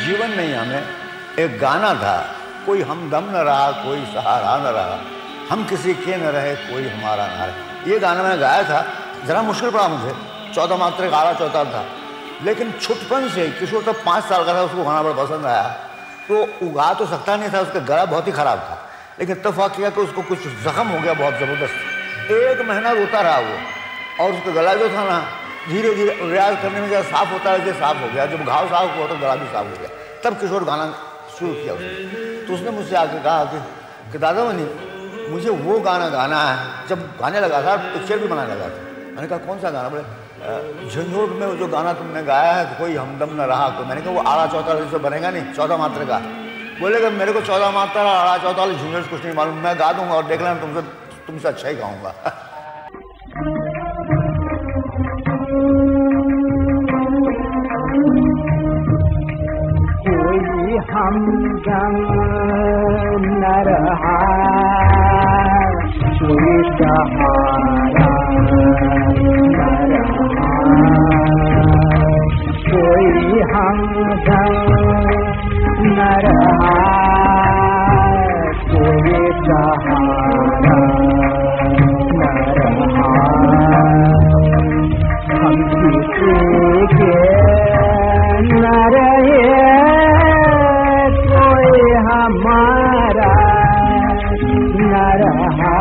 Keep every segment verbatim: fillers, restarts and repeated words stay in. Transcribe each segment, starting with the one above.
जीवन नहीं, हमें एक गाना था, कोई हमदम न रहा, कोई सहारा न रहा, हम किसी के न रहे, कोई हमारा न रहे। ये गाना मैंने गाया था, ज़रा मुश्किल पड़ा मुझे, चौदह मात्रा का आला चौथा था, लेकिन छुटपन से, किशोर तब पाँच साल का था, उसको गाना बड़ा पसंद आया, तो वो गा तो सकता नहीं था, उसका गला बहुत ही ख़राब था, लेकिन इत्तेफाक किया कि उसको कुछ जख्म हो गया बहुत ज़बरदस्त। एक महीना रोता रहा वो, और उसका गला जो था ना, धीरे धीरे रियाज करने में जब साफ़ होता है वैसे साफ़ हो गया, जब घाव साफ हुआ तो गला भी साफ हो गया। तब किशोर गाना शुरू किया उसने। तो उसने मुझसे आके कहा कि, कि दादा मनी मुझे वो गाना गाना है, जब गाने लगा था पिक्चर भी बनाने लगा था। मैंने कहा कौन सा गाना? बोले झंझोर में वो जो गाना तुमने गाया है तो कोई हमदम न रहा। तो मैंने कहा वो आड़ा चौथा से बनेगा नहीं, चौदह मात्रा का। बोलेगा मेरे को चौदह मात्रा आड़ा चौथा वाली झंझोर कुछ नहीं मालूम, मैं गा दूंगा और देख लेना तुमसे तुमसे अच्छा ही गाऊंगा। कोई हमदम न रहा, कोई सहारा न रहा, कोई हमदम न रहा, कोई सहारा न रहा, हम किसी के न रहे, हमारा न रहा,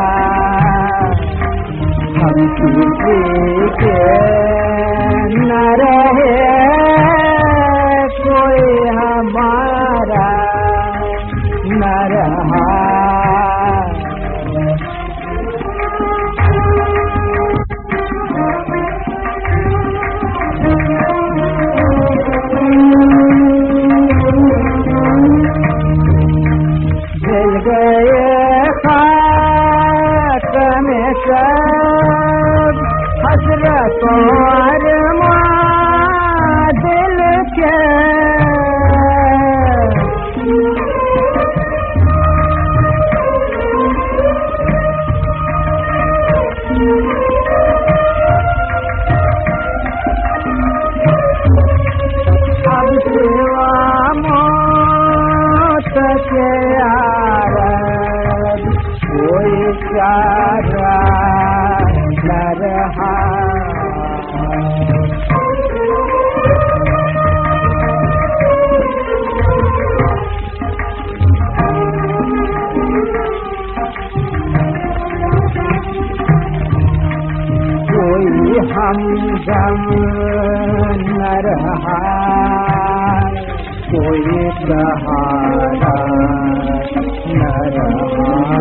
हम किसी के न रहे, कोई हमारा न रहा। हसरतों अरमां दिल के, अब सिवा मौत के यार कोई चारा न रहा। कोई हमदम न रहा, कोई सहारा न रहा।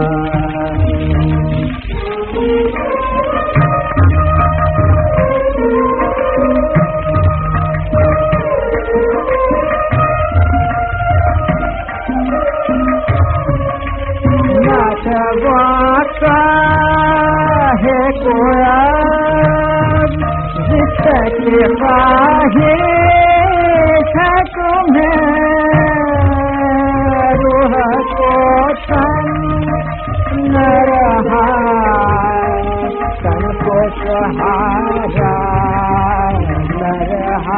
नाचवाता है कोया जिसके बाहे है तुम्हें, रूह को तन न रहा, तन को सहारा न रहा।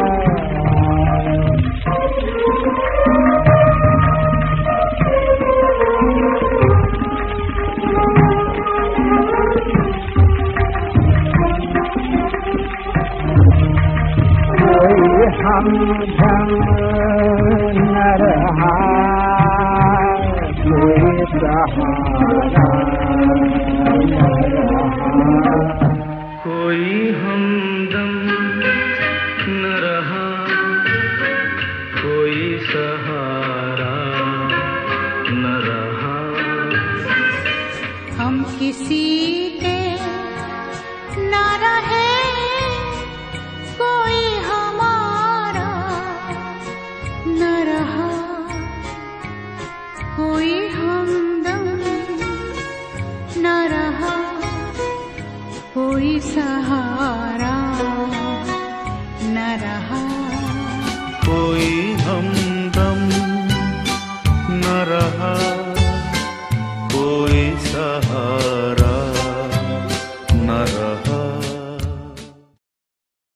कोई हमदम न रहा, कोई सहारा न रहा, कोई हमदम न रहा, कोई सहारा न रहा। हम किसी के न रहे, कोई हमारा न रहा, कोई हमदम न रहा, कोई सहारा न रहा। कोई हमदम न रहा, कोई सहारा न रहा।